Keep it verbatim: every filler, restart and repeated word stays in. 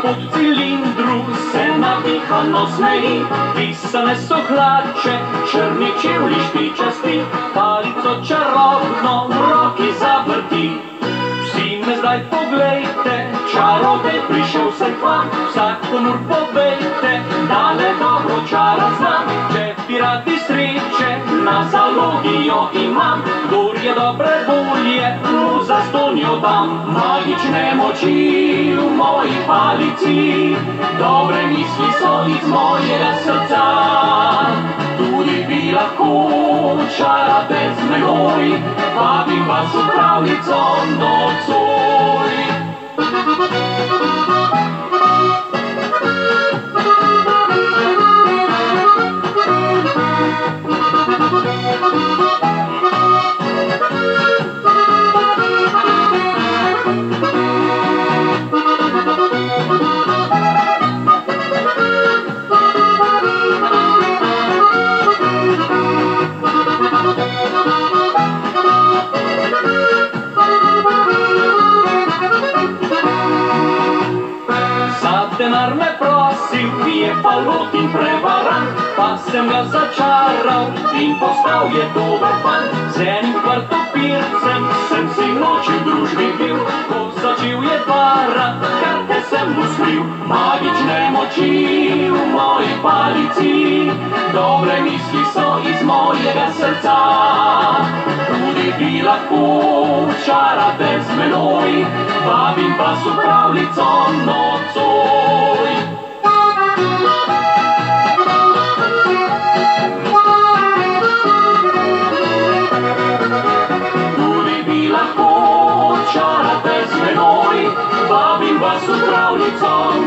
Od cilindru se navihano smeji, pisane so hlače, črni čevlji špičasti, palico čarobno v roki zavrti. Vsi me zdaj poglejte, čarodej prišel sem k vam, vsakomur povejte, da le dobro čara znam. Če bi radi sreče, na zalogi jo imam, kdor je dobre volje, mu zastonjo dam. Magične moči v moji palici, dobre misli so iz mojega srca. Tudi vi lahko čarate z menoj, vabim vas v pravljico nocoj. Denar me prosil, je falot in prevarant, pa sem ga začaral in postal je dober fan. Z enim kvartopircem sem si noči v družbi bil, ko začel je varat, karte sem mu skril. Magične moči v moji palici, dobre misli so iz mojega srca. Tudi vi lahko čarate z menoj, vabim vas v pravljico nocoj. Tudi vi lahko čarate z menoj, vabim vas v pravljico